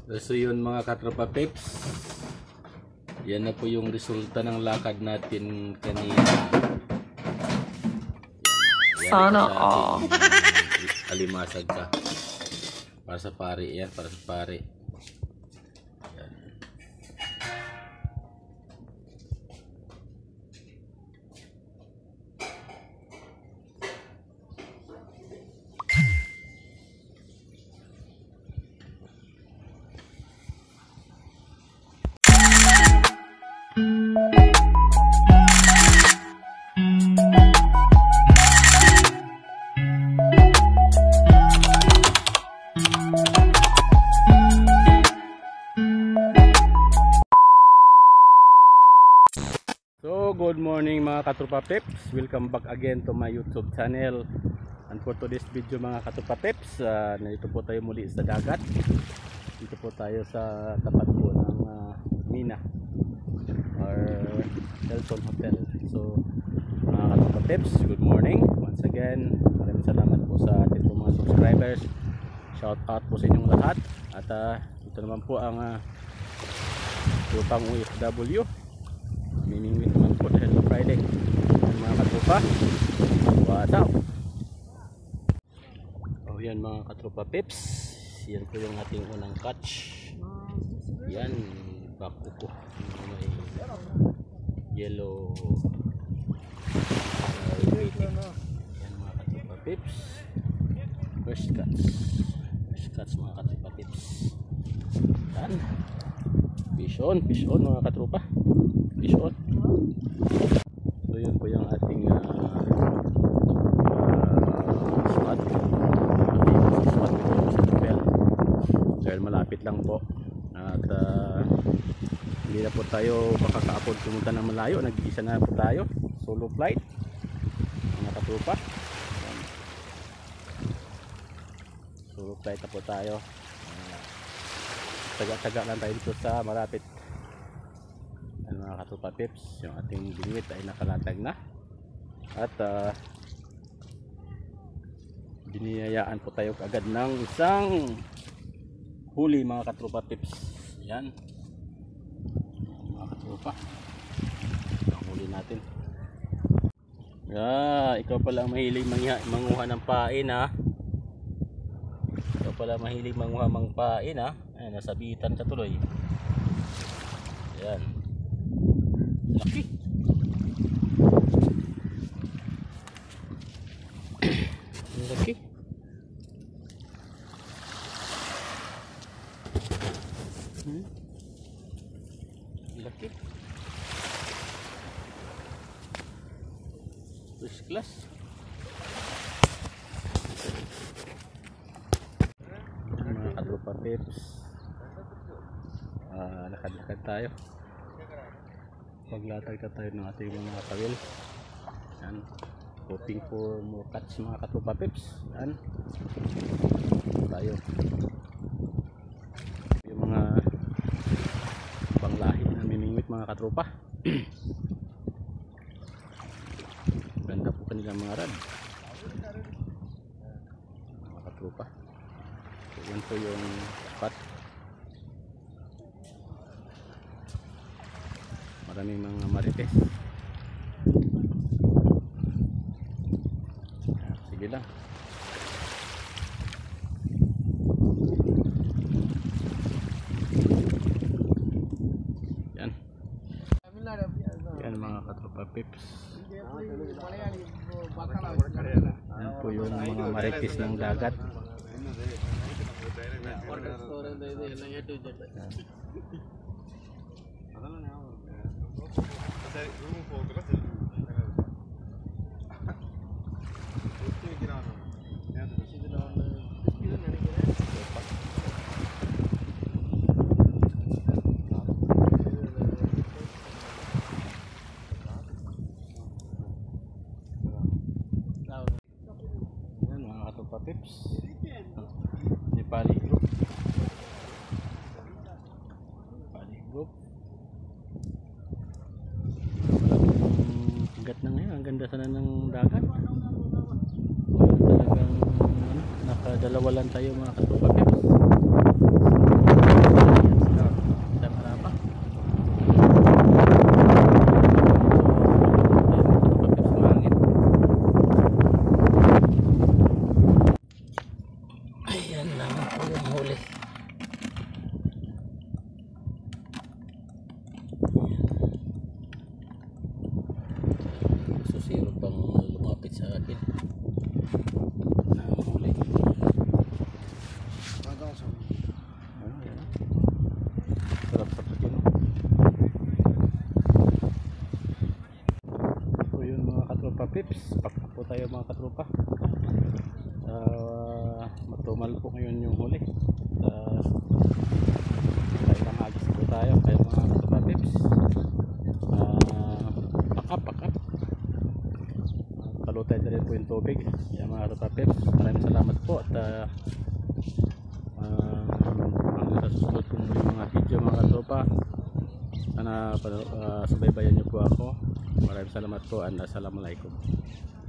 So yun mga katropa peps, yan na po yung resulta ng lakad natin kanina. Sana all. Alimasag ka. Para sa pare yan, para sa pare. Yan. So, good morning mga katropa peps. Welcome back again to my YouTube channel. And for today's video mga katropa peps, nandito po tayo muli sa dagat. Dito po tayo sa tapat po ng Mina or Hilton Hotel. So, mga katropa peps, good morning. Once again, maraming salamat po sa ating mga subscribers. Shout out po sa inyong lahat. At ito naman po ang Tutang OFW. Miningwit naman po dahil na Friday. Mga katropa, what's up? Oh yan mga katropa peps, yan po yung ating unang catch. Yan, bako ko may yellow yan mga katropa peps. First catch mga katropa peps. Yan, fish on mga katropa, fish on. So yun po yung ating spot. Spot po sa hotel. Dahil malapit lang po. At hindi na po tayo makakaapod pumunta ng malayo. Nag-iisa na po tayo. Solo flight. Mga katrupa. Solo flight na po tayo. Taga-taga lang tayo dito sa malapit. Mga katropa peps, yung ating bingwit ay nakalatag na at biniyayaan po tayo agad ng isang huli mga katropa peps. Yan mga katropa, ang huli natin. Ikaw pala mahilig manguha ng pain ha. Ikaw pala mahilig manguha ng pain ha. Ay, nasabitan sa tuloy. Yan, laki. Laki. Laki. First class. Mga katropa peps, lakad-lakad tayo. Paglatag ka tayo ng ating mga kawil. Yan, hoping for more catch mga katropa peps. Yan tayo yung mga panglahi na miningwit mga katropa. Ganda po kanilang mga rad mga katropa. So, yan po yung spot. Maraming mga marites. Sige lang. Yan. Yan mga katropa peps. Yan po yung mga marites ng dagat. Yan mga katropa peps, Nepali group. Hanggat na ngayon, ang ganda sana ng dagat. Talagang nakadalawa lang tayo mga katropa peps. tayo mga katropa. Matumal po ngayon yung huli. Kailang agis po tayo kaya mga katropa pips. Pakap. Palutay na rin po yung tubig. Yan mga katropa pips. Maraming salamat po at hanggang sa susunod po yung mga video mga katropa. Sana subaybayan niyo po ako. Maraming salamat po and assalamualaikum.